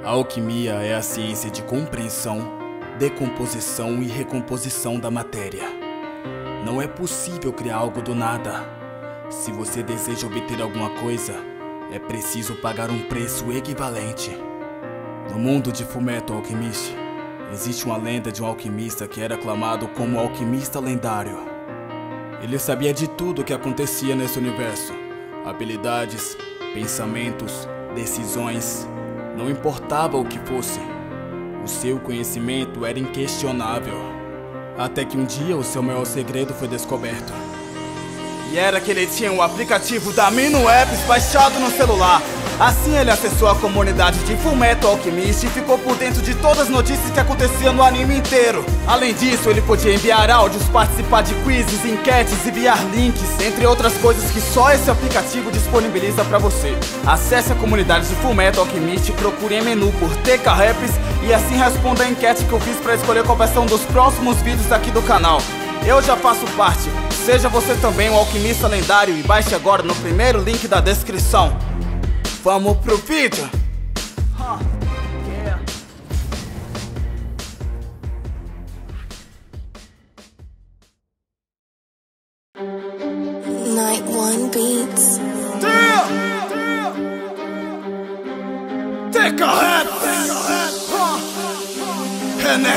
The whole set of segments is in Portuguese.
A alquimia é a ciência de compreensão, decomposição e recomposição da matéria. Não é possível criar algo do nada. Se você deseja obter alguma coisa, é preciso pagar um preço equivalente. No mundo de Fullmetal Alchemist, existe uma lenda de um alquimista que era aclamado como o alquimista lendário. Ele sabia de tudo o que acontecia nesse universo. Habilidades, pensamentos, decisões, não importava o que fosse. O seu conhecimento era inquestionável. Até que um dia o seu maior segredo foi descoberto. E era que ele tinha um aplicativo da Amino Apps baixado no celular. Assim ele acessou a comunidade de Fullmetal Alchemist e ficou por dentro de todas as notícias que aconteciam no anime inteiro. Além disso, ele podia enviar áudios, participar de quizzes, enquetes, enviar links, entre outras coisas que só esse aplicativo disponibiliza pra você. Acesse a comunidade de Fullmetal Alchemist, procure em menu por TK Raps e assim responda a enquete que eu fiz pra escolher qual vai ser um dos próximos vídeos aqui do canal. Eu já faço parte. Seja você também um alquimista lendário e baixe agora no primeiro link da descrição. Vamos pro vídeo! Night One Beats. TK René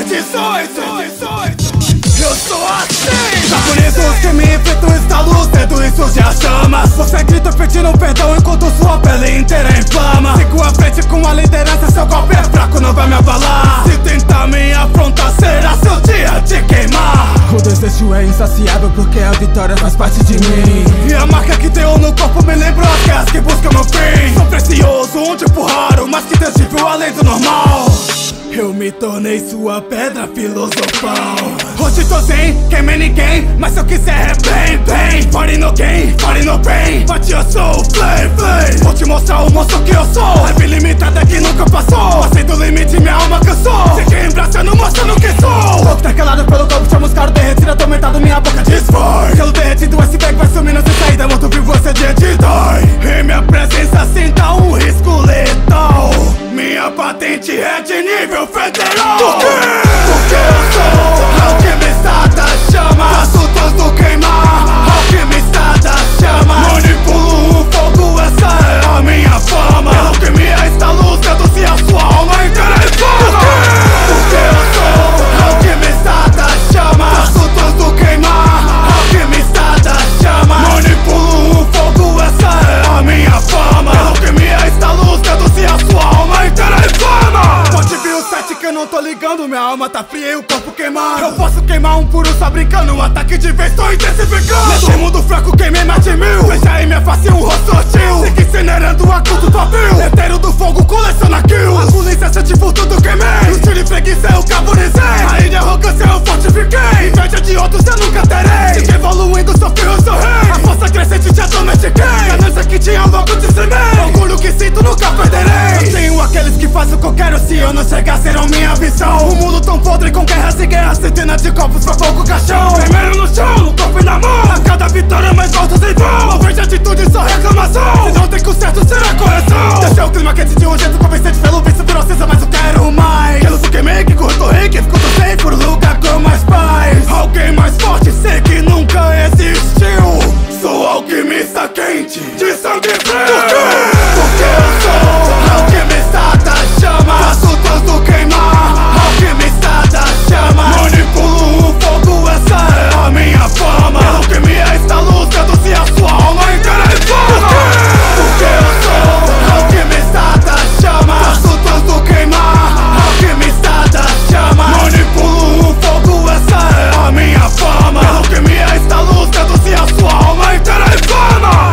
18. Eu sou assim! Já por isso que me enfrentam estalos, tendo isso já chama. Você grita pedindo perdão enquanto sua pele inteira inflama. Sigo à frente com a liderança, seu golpe é fraco, não vai me abalar. Se tentar me afrontar, será seu dia de queimar. O desejo é insaciável porque a vitória faz parte de mim. E a marca que tenho no corpo me lembra as guerras que buscam meu fim. Sou precioso, um tipo raro, mas que tangível além do normal. Eu me tornei sua pedra filosofal. Hoje tô sem, queimei ninguém, mas se eu quiser é bem. Fore no gain, fore no pain, but eu sou flame. Vou te mostrar o monstro que eu sou. A vida limitada que nunca passou. Passei do limite, minha alma cansou. Fiquei embraçando, mostrando quem sou. Fogo tá calado pelo corpo, chamo os caras derretidos, atormentado, minha boca desfaz. Pelo derretido, esse bag vai sumindo sem saída. Morto vivo, esse é dia de die. E minha presença sinta um risco letal. Minha patente é de nível federal. Por quê? Porque eu sou alquimista da chama. Faço tudo queimar, alquimista da chama. Manipulo o fogo, essa é a minha fama. Pela alquimia está lutando se a sua alma inteira é fogo. Porque eu sou alquimista da chama. Faço tudo queimar, alquimista da chama. Manipulo o fogo, essa é a minha fama. Pela alquimia está lutando se a sua alma inteira é fama. Pode vir o 7 que eu não tô ligando, minha alma tá fria e o corpo queimando. Eu posso queimar um puro só brincando, um ataque de vez tô intensificando. Nesse mundo fraco queimei mais de 1000. Veja aí minha face, um rosto hostil. Siga incinerando a culto papel. Leteiro do fogo coleciona kills. A polícia sente por tudo queimei. O tiro e preguiça eu caburizei. Aí de arrogância eu fortifiquei. Inveja de outros eu nunca terei. Sigo evoluindo, sou filho, sou rei. A força crescente te domestiquei. Ganância que tinha logo dizimei. Orgulho que sinto nunca perderei. Eu tenho aqueles que fazem o que eu quero, se eu não chegar serão minha visão. O mundo tão podre com guerras e guerras, centenas de copos pra pouco caixão. Primeiro no chão, no corpo e na mão. A cada vitória mais voltas em vão. Não vejo atitude, só reclamação. Se não tem conserto, será correção. Deixei o clima quente de um jeito convincente. Pelo visto virou cinza, mas eu quero mais. Aquilo que queimei, que cortorei, que ficou sem por lugar com mais paz. Alguém mais forte, sei que nunca existiu. Sou alquimista quente, de sangue frio. Por quê? Porque eu sou alquimista da chama. Faço tudo queimar, alquimista da chama. Manipulo o fogo, essa é a minha fama. Pela alquimia está lutando se a sua alma inteira é fama. Porque eu sou alquimista da chama. Faço tudo queimar, alquimista da chama. Manipulo o fogo, essa é a minha fama. Pela alquimia está lutando se a sua alma inteira é fama.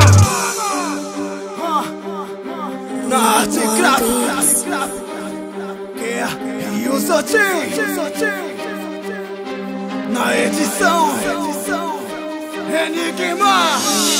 Na arte gráfica, e o Sotin. Na edição, Enigma.